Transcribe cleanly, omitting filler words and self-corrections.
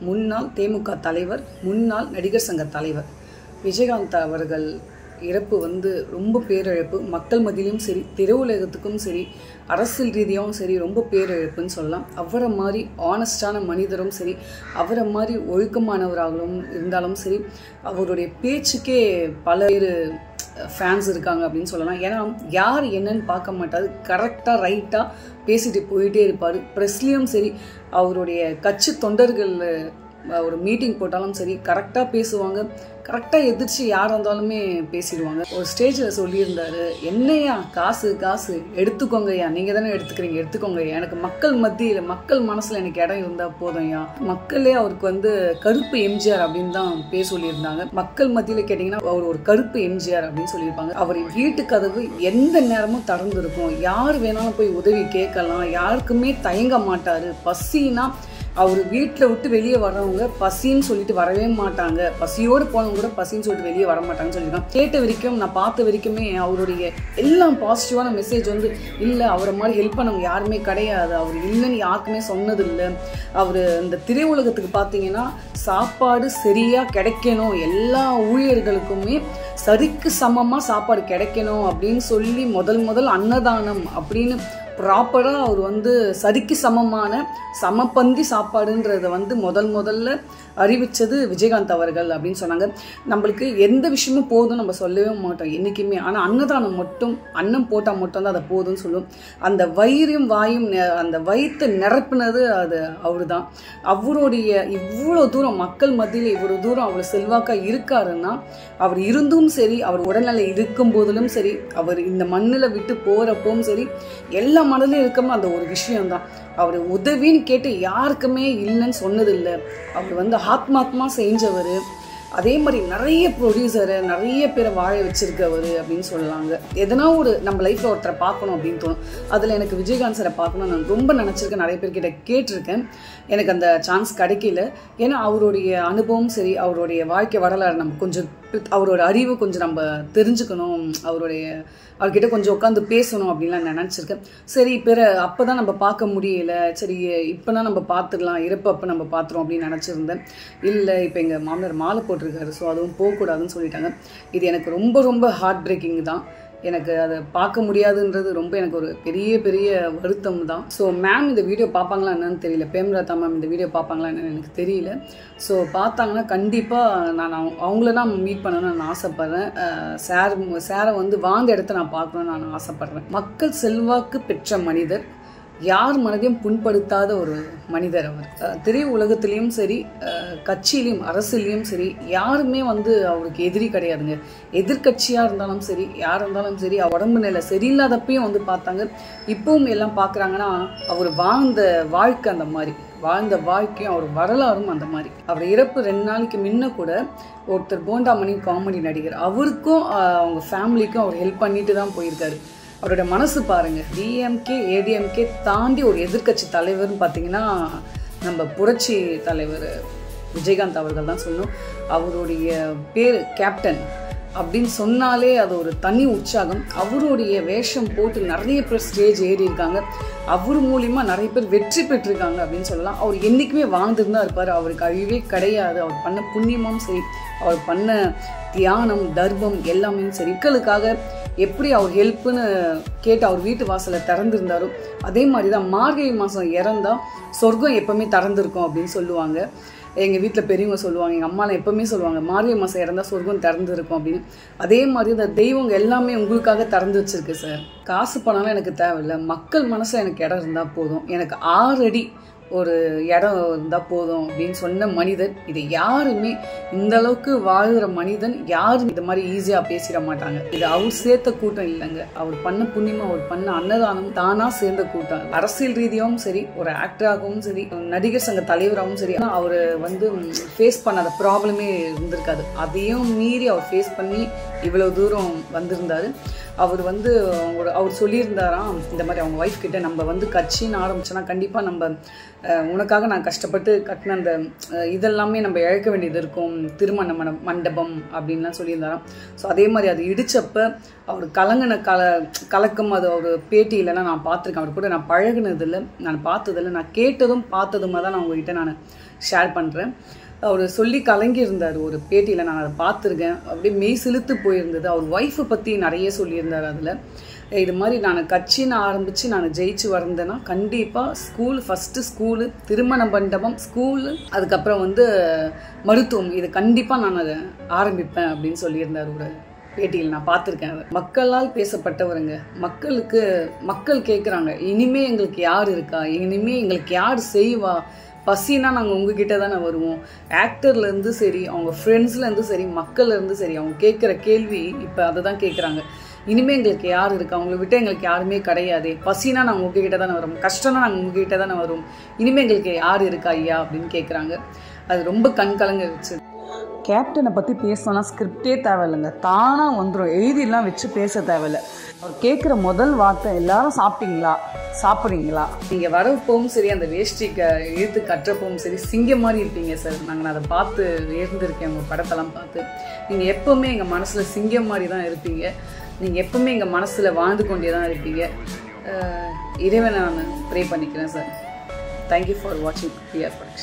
முன்னாள் தேமுக தலைவர், முன்னாள் நடிகர் சங்க தலைவர் விஜயகாந்த் அவர்கள் இறப்பு ரொம்ப பேரிழப்பு. மக்கள் மத்தியிலும் சரி, திரையுலகத்துக்கும் சரி, அரசியல் ரீதியாகவும் சரி ரொம்ப பேரிழப்புன்னு சொல்லலாம். அவரை மாதிரி ஆனஸ்டான மனிதரும் சரி, அவரை மாதிரி ஒழுக்கமானவராகவும் இருந்தாலும் சரி, அவருடைய பேச்சுக்கே பல பேர் ஃபேன்ஸ் இருக்காங்க அப்படின்னு சொல்லலாம். ஏன்னா யார் என்னன்னு பார்க்க மாட்டார், கரெக்டாக ரைட்டாக பேசிட்டு போயிட்டே இருப்பார். ப்ரெஸ்லேயும் சரி, அவருடைய கட்சி தொண்டர்கள் ஒரு மீட்டிங் போட்டாலும் சரி கரெக்டாக பேசுவாங்க. கரெக்டாக எதிர்த்து யாராக இருந்தாலுமே பேசிடுவாங்க. ஒரு ஸ்டேஜில் சொல்லியிருந்தாரு, என்னையா காசு காசு எடுத்துக்கோங்கய்யா, நீங்கள் தானே எடுத்துக்கோங்கய்யா, எனக்கு மக்கள் மத்தியில் மக்கள் மனசில் எனக்கு இடம் இருந்தால் போதும்யா. மக்களே அவருக்கு கருப்பு எம்ஜிஆர் அப்படின்னு தான் பேர் சொல்லியிருந்தாங்க. மக்கள் மத்தியில் கேட்டிங்கன்னா அவர் ஒரு கருப்பு எம்ஜிஆர் அப்படின்னு சொல்லியிருப்பாங்க. அவர் வீட்டு கதவு எந்த நேரமும் திறந்துருக்கும், யார் வேணாலும் போய் உதவி கேட்கலாம், யாருக்குமே தயங்க மாட்டார். பசினா அவர் வீட்டில் விட்டு வெளியே வர்றவங்க பசின்னு சொல்லிட்டு வரவே மாட்டாங்க, பசியோடு போனவங்க கூட பசின்னு சொல்லிட்டு வெளியே வர மாட்டாங்கன்னு சொல்லியிருக்காங்க. கேட்ட வரைக்கும், நான் பார்த்த வரைக்குமே அவருடைய எல்லாம் பாசிட்டிவான மெசேஜ் இல்லை, அவரை மாதிரி ஹெல்ப் பண்ணவங்க யாருமே கிடையாது, அவர் இல்லைன்னு யாருக்குமே சொன்னது இல்லை. அவர் இந்த திரையுலகத்துக்கு பார்த்தீங்கன்னா சாப்பாடு சரியாக கிடைக்கணும், எல்லா ஊழியர்களுக்குமே சரிக்கு சமமாக சாப்பாடு கிடைக்கணும் அப்படின்னு சொல்லி முதல் அன்னதானம் அப்படின்னு ப்ராப்பராக அவர் சரிக்கு சமமான சமப்பந்தி சாப்பாடுன்றதை முதல்ல அறிவித்தது விஜயகாந்த் அவர்கள் அப்படின்னு சொன்னாங்க. நம்மளுக்கு எந்த விஷயமும் போதும் நம்ம சொல்லவே மாட்டோம் என்றைக்குமே. ஆனால் அன்னதானம் மட்டும், அன்னம் போட்டால் மட்டும்தான் அதை போதும்னு சொல்லுவோம். அந்த வயிறும் வாயும் அந்த வயிற்று நிரப்புனது அது அவரு தான். அவருடைய இவ்வளோ தூரம் மக்கள் மத்தியில் இவ்வளோ தூரம் அவ்வளோ செல்வாக்காக இருக்காருன்னா, அவர் இருந்தும் சரி, அவர் உடல்நிலை இருக்கும் போதிலும் சரி, அவர் இந்த மண்ணில் விட்டு போகிறப்பவும் சரி, எல்லா மனதிலும் இருக்கமோ அந்த ஒரு விஷயம்தான். அவர் உதவின்னு கேட்டு யாருக்குமே இல்லைன்னு சொன்னதில்லை. அவர் ஆத்மாத்மா செஞ்சவர். அதே மாதிரி நிறைய ப்ரொடியூசரை நிறைய பேரை வாழ வச்சிருக்கவர் அப்படின்னு சொல்லலாங்க. எதனா ஒரு நம்ம லைஃப்பில் ஒருத்தரை பார்க்கணும் அப்படின்னு தோணும். அதில் எனக்கு விஜயகாந்த் சாரை பார்க்கணும்னு நான் ரொம்ப நினச்சிருக்கேன், நிறைய பேர்கிட்ட கேட்டிருக்கேன். எனக்கு அந்த சான்ஸ் கிடைக்கல. ஏன்னா அவருடைய அனுபவம் சரி, அவருடைய வாழ்க்கை வரலாறு நம்ம கொஞ்சம், அவரோட அறிவு கொஞ்சம் நம்ம தெரிஞ்சுக்கணும், அவர்கிட்ட கொஞ்சம் உட்காந்து பேசணும் அப்படின்லாம் நான் நினச்சிருக்கேன். சரி அப்போ தான் நம்ம பார்க்க முடியல, சரி இப்போனா நம்ம பார்த்துக்கலாம், இறப்பு அப்போ நம்ம பார்த்துருவோம் அப்படின்னு நினச்சிருந்தேன். இல்லை, இப்போ எங்கள் மாமனார் மாலை போட்டிருக்காரு, ஸோ அதுவும் போகக்கூடாதுன்னு சொல்லிட்டாங்க. இது எனக்கு ரொம்ப ஹார்ட் பிரேக்கிங் தான். எனக்கு அதை பார்க்க முடியாதுன்றது எனக்கு ஒரு பெரிய வருத்தம் தான். ஸோ மேம் இந்த வீடியோ பார்ப்பாங்களா என்னன்னு தெரியல, பிரேமலதா மேம் இந்த வீடியோ பார்ப்பாங்களா என்னன்னு எனக்கு தெரியல. ஸோ பார்த்தாங்கன்னா கண்டிப்பாக நான் அவங்கள தான் மீட் பண்ணணும்னு நான் ஆசைப்பட்றேன். சாரை வாழ்ந்த இடத்த நான் பார்க்கணுன்னு நான் ஆசைப்பட்றேன். மக்கள் செல்வாக்கு பெற்ற மனிதர், யார் மனதையும் புண்படுத்தாத ஒரு மனிதர் அவர். திரை உலகத்திலையும் சரி, கட்சியிலையும் அரசியலையும் சரி, யாருமே அவருக்கு எதிரி கிடையாதுங்க. எதிர்கட்சியாக இருந்தாலும் சரி, யார் இருந்தாலும் சரி, உடம்பு நிலை சரியில்லாதப்பையும் பார்த்தாங்க. இப்பவும் எல்லாம் பார்க்குறாங்கன்னா அவர் வாழ்ந்த வாழ்க்கை அந்த மாதிரி, வாழ்ந்த வாழ்க்கையும் அவர் வரலாறும் அந்த மாதிரி. அவர் இறப்பு 2 நாளைக்கு முன்ன கூட ஒருத்தர் போண்டாமணி காமெடி நடிகர், அவருக்கும் அவங்க ஃபேமிலிக்கும் அவர் ஹெல்ப் பண்ணிட்டு தான் போயிருக்காரு. அவரோட மனசு பாருங்க, டிஎம்கே ஏடிஎம்கே தாண்டி ஒரு எதிர்கட்சி தலைவர்னு பார்த்தீங்கன்னா நம்ம புரட்சி தலைவர் விஜயகாந்த் அவர்கள் தான் சொல்லணும். அவருடைய பேர் கேப்டன் அப்படின்னு சொன்னாலே அது ஒரு தனி உற்சாகம். அவருடைய வேஷம் போட்டு நிறைய பேர் ஸ்டேஜ் ஏறி இருக்காங்க, அவர் மூலிமா நிறைய பேர் வெற்றி பெற்றிருக்காங்க அப்படின்னு சொல்லலாம். அவர் என்றைக்குமே வாழ்ந்துருந்தா இருப்பார், அவருக்கு அழிவே கிடையாது. அவர் பண்ண புண்ணியமும் சரி, அவர் பண்ண தியானம் தர்மம் எல்லாமே சரி, மக்களுக்காக எப்படி அவர் ஹெல்ப்புன்னு கேட்டு அவர் வீட்டு வாசலை திறந்துருந்தாரோ அதே மாதிரி தான் மார்கழி மாதம் இறந்தா சொர்க்கம் எப்பவுமே திறந்துருக்கும் அப்படின்னு சொல்லுவாங்க. எங்கள் வீட்டில் பெரியவங்க சொல்லுவாங்க, எங்கள் அம்மாலாம் எப்பவுமே சொல்லுவாங்க, மார்கழி மாதம் இறந்தா சொர்க்கம் திறந்துருக்கும் அப்படின்னு. அதே மாதிரி இந்த தெய்வங்க எல்லாமே உங்களுக்காக திறந்து வச்சிருக்கு சார். காசு பணம்லாம் எனக்கு தேவையில்லை, மக்கள் மனசில் எனக்கு இடம் இருந்தால் போதும், எனக்கு 6 அடி ஒரு இடம் இருந்தால் போதும் அப்படின்னு சொன்ன மனிதர். இதை யாருமே, இந்த அளவுக்கு வாழ்கிற மனிதன் யாரும் இது மாதிரி ஈஸியாக பேசிட மாட்டாங்க. இது அவர் சேர்த்த கூட்டம் இல்லைங்க, அவர் பண்ண புண்ணியமும் அவர் பண்ண அன்னதானம் தானாக சேர்ந்த கூட்டம். அரசியல் ரீதியாகவும் சரி, ஒரு ஆக்டராகவும் சரி, நடிகர் சங்க தலைவராகவும் சரி, அவர் ஃபேஸ் பண்ணாத ப்ராப்ளமே இருந்திருக்காது. அதையும் மீறி அவர் ஃபேஸ் பண்ணி இவ்வளோ தூரம் வந்திருந்தார். அவர் அவர் சொல்லியிருந்தாராம், இந்த மாதிரி அவங்க ஒய்ஃப் கிட்ட, நம்ம கட்சின்னு ஆரம்பிச்சோன்னா கண்டிப்பாக நம்ம உனக்காக நான் கஷ்டப்பட்டு கட்டின அந்த இதெல்லாமே நம்ம இழக்க வேண்டியது இருக்கும், திருமண மண்டபம் அப்படின்லாம் சொல்லியிருந்தாராம். ஸோ அதே மாதிரி அது இடித்தப்ப அவர் கலங்கின கலக்கம் அது ஒரு பேட்டியிலலாம் நான் பார்த்துருக்கேன். அவர் கூட நான் பழகினதில்லை, நான் பார்த்ததில்லை, நான் கேட்டதும் பார்த்ததுமாக தான் நான் உங்கள்கிட்ட நான் ஷேர் பண்ணுறேன். அவர் சொல்லி கலங்கியிருந்தார் ஒரு பேட்டியில், நான் அதை பார்த்துருக்கேன். அப்படியே மெய் சிலுத்து போயிருந்தது. அவர் ஒய்ஃபை பற்றி நிறைய சொல்லியிருந்தார். அதில் இது மாதிரி நான் கட்சின்னு ஆரம்பித்து நான் ஜெயிச்சு வந்தேன்னா கண்டிப்பாக ஃபஸ்ட்டு ஸ்கூலு, திருமண மண்டபம், ஸ்கூலு, அதுக்கப்புறம் மருத்துவம், இது கண்டிப்பாக நான் அதை ஆரம்பிப்பேன் அப்படின்னு சொல்லியிருந்தார் ஒரு பேட்டியில். நான் பார்த்துருக்கேன். மக்களால் பேசப்பட்டவருங்க. மக்கள் கேட்குறாங்க, இனிமே எங்களுக்கு யார் இருக்கா, இனிமே எங்களுக்கு யார் செய்வா, பசினா நாங்கள் உங்ககிட்ட தானே வருவோம். ஆக்டர்லேருந்து சரி, அவங்க ஃப்ரெண்ட்ஸ்லேருந்து சரி, மக்கள்லேருந்து சரி, அவங்க கேட்குற கேள்வி இப்போ அதை தான் கேட்குறாங்க. இனிமேல் எங்களுக்கு யார் இருக்கா, அவங்கள விட்டு எங்களுக்கு யாருமே கிடையாது, பசினா நாங்கள் உங்ககிட்ட தானே வரோம், கஷ்டம்னா நாங்கள் உங்ககிட்ட தானே வரோம், இனிமேல் எங்களுக்கு யார் இருக்கா ஐயா அப்படின்னு கேட்குறாங்க. அது ரொம்ப கண்கலங்க வச்சு. கேப்டனை பற்றி பேசணும்னா ஸ்கிரிப்டே தேவையில்லைங்க, தானாக வந்துடும், எழுதிலாம் வச்சு பேச தேவையில்லை. அவர் கேட்குற முதல் வார்த்தை, எல்லாரும் சாப்பிட்றீங்களா, நீங்கள் வரப்பவும் சரி, அந்த வேஷ்டிக்கு இழுத்து கட்டுறப்பவும் சரி, சிங்கம் மாதிரி இருப்பீங்க சார். நாங்கள் அதை பார்த்து இருந்திருக்கேன், உங்கள் படத்தெல்லாம் பார்த்து. நீங்கள் எப்போவுமே எங்கள் மனசில் சிங்கம் மாதிரி தான் இருப்பீங்க, நீங்கள் எப்போவுமே எங்கள் மனசில் வாழ்ந்து கொண்டே தான் இருப்பீங்க. இறைவனை நான் ப்ரே பண்ணிக்கிறேன் சார். தேங்க்யூ ஃபார் வாட்சிங் பிஆர் ப்ரொடக்ஷன்.